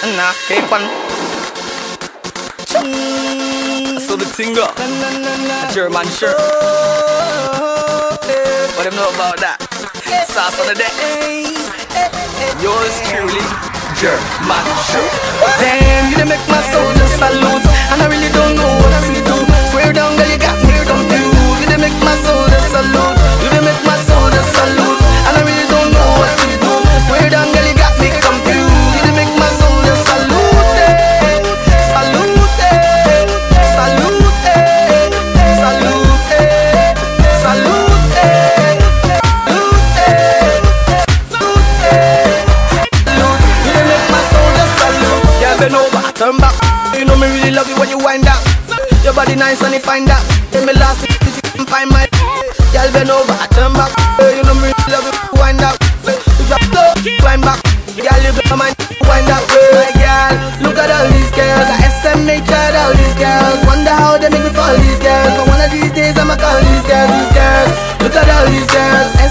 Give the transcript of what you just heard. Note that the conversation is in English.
Nah, cake one. So the thing up. A German shirt. What them know about that? Sauce on the deck. Yours truly, German shirt. Damn, you done make my soul just salute. And I really don't know what else to do. Swear down, girl, you got me confused. You done make my soul just salute. You done make my soul just salute. And I really don't know what to do. Swear down, girl, you got me confused. You done make my soul just salute. Salute, salute, salute, salute. Bend over, turn back. You know me really love you when you wind up. Your body nice and you find that. Let me last it, you find my. Girl, bend over, turn back. You know me really love you when you wind up. You drop low, climb back. Girl, you blow my mind, wind up. My girl, look at all these girls. I SMH at all these girls. Wonder how they make me fall these girls. But one of these days I'ma call these girls. Look at all these girls.